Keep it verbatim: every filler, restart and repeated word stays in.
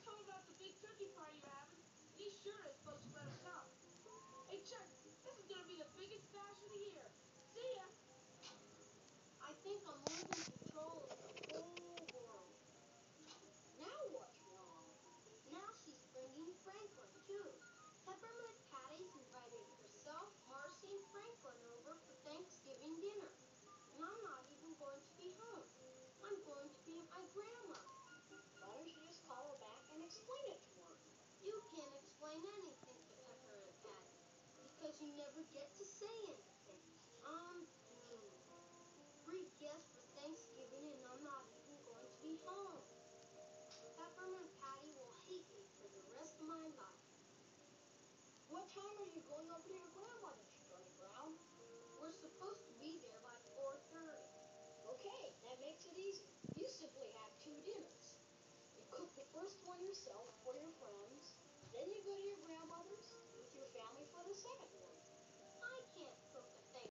told about the big turkey party you're having, and he sure is supposed to let us come. Hey, Chuck, this is going to be the biggest bash of the year. See ya. I think I'm losing control of the whole world. Now what's wrong? Now she's bringing Franklin, too. Peppermint Patty's invited herself, Marcy, and Franklin over for Thanksgiving dinner. And I'm not even going to be home. I'm going to be at my grandma's. Why don't you just call her back and explain it to her? You can't explain anything to Peppermint Patty because you never get to say anything. I'm doomed. Three guests for Thanksgiving and I'm not even going to be home. Peppermint Patty will hate me for the rest of my life. What time are you going over to your grandmother's, Charlie Brown? We're supposed to be there by four thirty. Okay, that makes it easy. You simply have two dinners. You cook the first one yourself